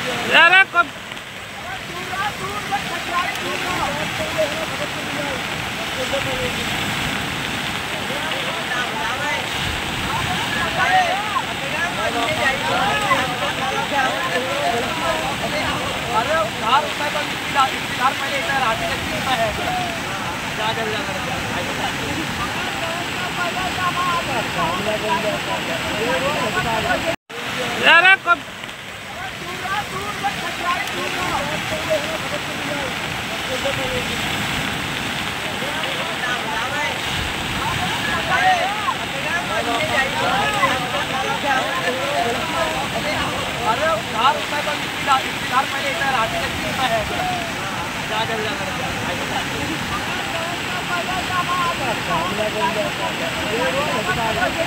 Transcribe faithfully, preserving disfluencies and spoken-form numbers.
अरे कब अरे उधार होता है पर उधार पहले इतना राशि लगती होता है जा जा जा अरे कब अरे उधार होता है पर उधार पहले इतना राशि लगती होता है जा जा